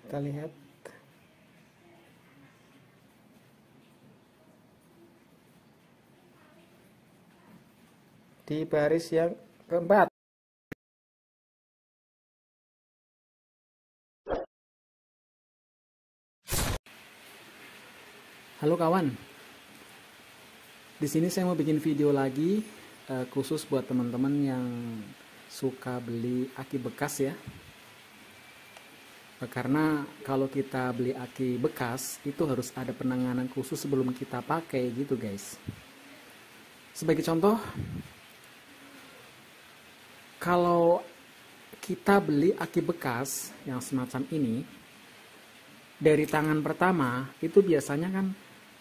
Kita lihat di baris yang keempat. Halo kawan, di sini saya mau bikin video lagi khusus buat teman-teman yang suka beli aki bekas ya. Karena kalau kita beli aki bekas itu harus ada penanganan khusus sebelum kita pakai gitu guys. Sebagai contoh, kalau kita beli aki bekas yang semacam ini, dari tangan pertama itu biasanya kan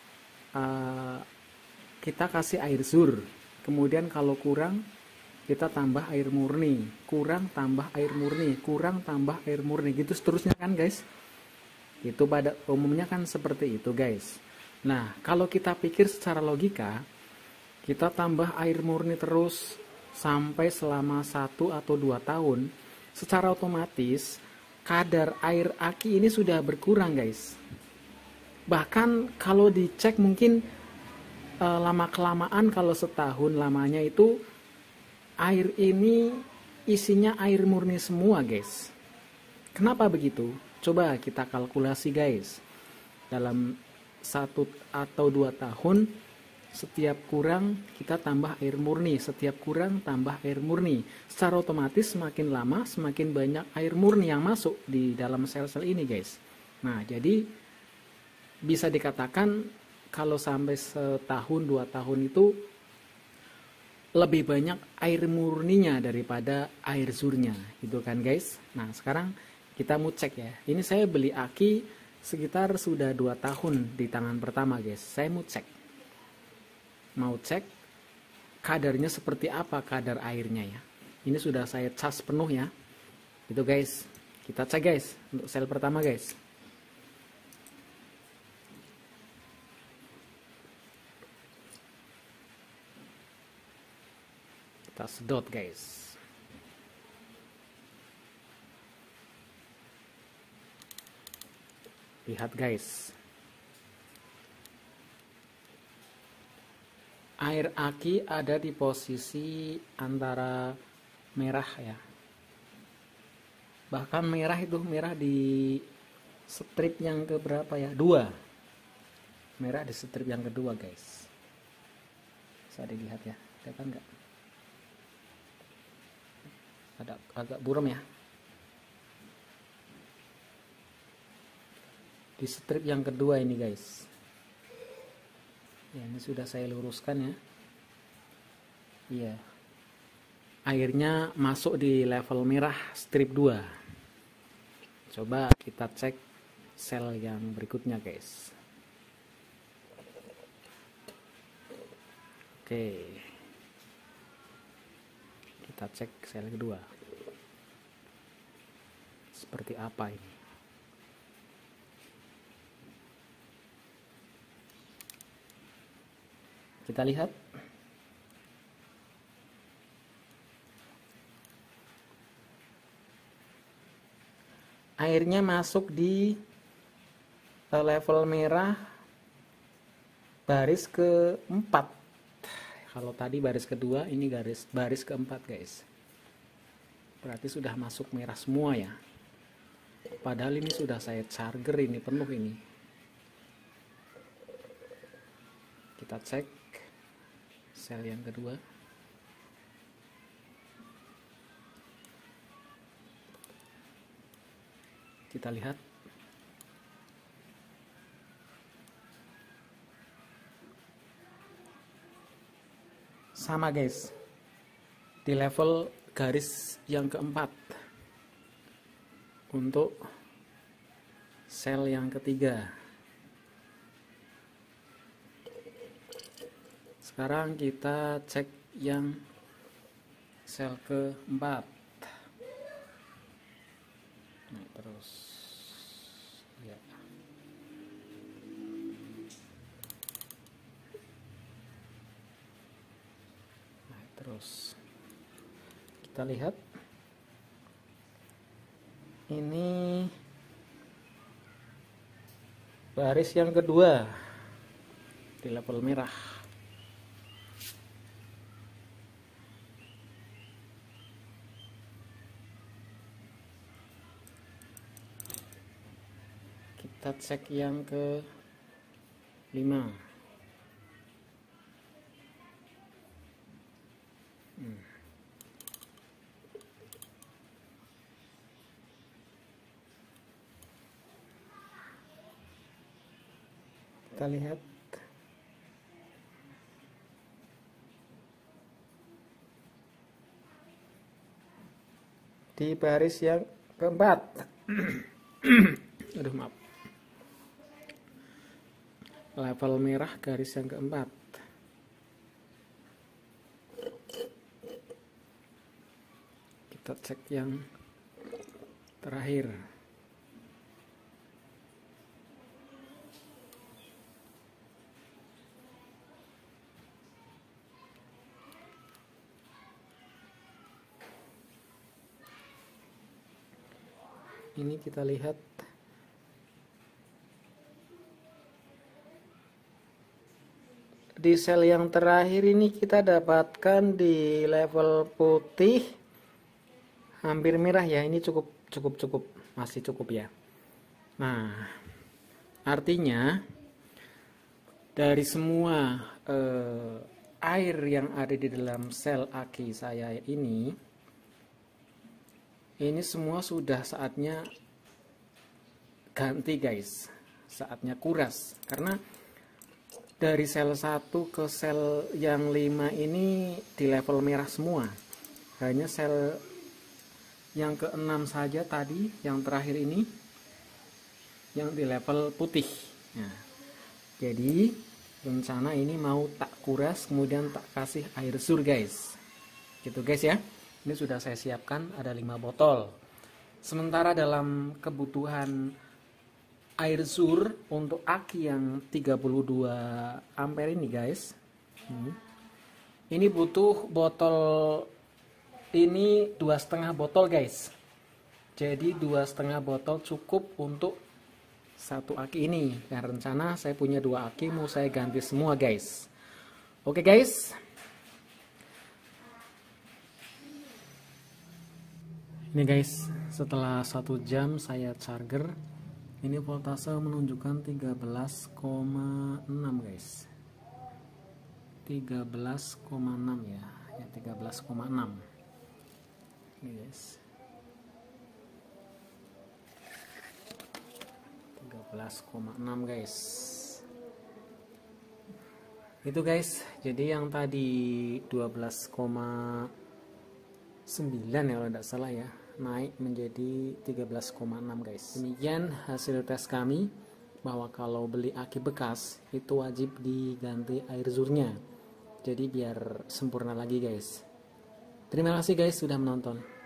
kita kasih air sur, kemudian kalau kurang kita tambah air murni, kurang tambah air murni, kurang tambah air murni, gitu seterusnya kan guys. Itu pada umumnya kan seperti itu guys. Nah kalau kita pikir secara logika, kita tambah air murni terus sampai selama 1 atau 2 tahun, secara otomatis kadar air aki ini sudah berkurang guys. Bahkan kalau dicek mungkin lama-kelamaan, kalau setahun lamanya itu air ini isinya air murni semua guys. Kenapa begitu? Coba kita kalkulasi guys. Dalam 1 atau 2 tahun, setiap kurang kita tambah air murni, setiap kurang tambah air murni. Secara otomatis semakin lama semakin banyak air murni yang masuk di dalam sel-sel ini guys. Nah jadi bisa dikatakan kalau sampai setahun 2 tahun itu lebih banyak air murninya daripada air surnya, gitu kan guys. Nah sekarang kita mau cek ya. Ini saya beli aki sekitar sudah 2 tahun di tangan pertama guys. Saya mau cek kadarnya seperti apa, kadar airnya ya. Ini sudah saya cas penuh ya. Itu guys. Kita cek guys untuk sel pertama guys. Kita sedot guys. Lihat guys. Air aki ada di posisi antara merah ya. Bahkan merah itu merah di strip yang keberapa ya? 2. Merah di strip yang kedua guys. Bisa dilihat ya. Kelihatan nggak? Ada agak buram ya. Di strip yang kedua ini guys. Ya, ini sudah saya luruskan ya. Iya. Airnya masuk di level merah strip 2. Coba kita cek sel yang berikutnya guys. Oke. Kita cek sel kedua. Seperti apa ini? Kita lihat. Airnya masuk di level merah baris keempat. Kalau tadi baris kedua, ini baris keempat guys. Berarti sudah masuk merah semua ya. Padahal ini sudah saya charger, ini penuh ini. Kita cek sel yang kedua. Kita lihat. Sama guys. Di level garis yang keempat. Untuk sel yang ketiga. Sekarang kita cek yang sel keempat. Nah, terus ya. Nah, terus kita lihat ini Baris yang kedua di level merah. Kita cek yang ke 5. Kita lihat di baris yang keempat. Aduh, maaf. Level merah garis yang keempat. Kita cek yang terakhir. Ini kita lihat di sel yang terakhir ini kita dapatkan di level putih hampir merah ya. Ini cukup masih cukup ya. Nah, artinya dari semua air yang ada di dalam sel aki saya ini semua sudah saatnya ganti guys, saatnya kuras. Karena dari sel 1 ke sel yang 5 ini di level merah semua. Hanya sel yang ke-6 saja tadi, yang terakhir ini yang di level putih. Nah, jadi rencana ini mau tak kuras kemudian tak kasih air sur guys. Gitu guys ya. Ini sudah saya siapkan ada 5 botol. Sementara dalam kebutuhan air sur untuk aki yang 32 ampere ini guys, ini butuh botol ini 2,5 botol guys. Jadi 2,5 botol cukup untuk satu aki ini. Dan rencana saya punya 2 aki mau saya ganti semua guys. Oke guys. Ini guys, setelah 1 jam saya charger, ini voltase menunjukkan 13,6 guys. 13,6 ya, 13,6. Ini guys. 13,6 guys. Itu guys. Jadi yang tadi 12,9 ya kalau tidak salah ya, naik menjadi 13,6 guys. Demikian hasil tes kami bahwa kalau beli aki bekas itu wajib diganti air zurnya. Jadi biar sempurna lagi guys. Terima kasih guys sudah menonton.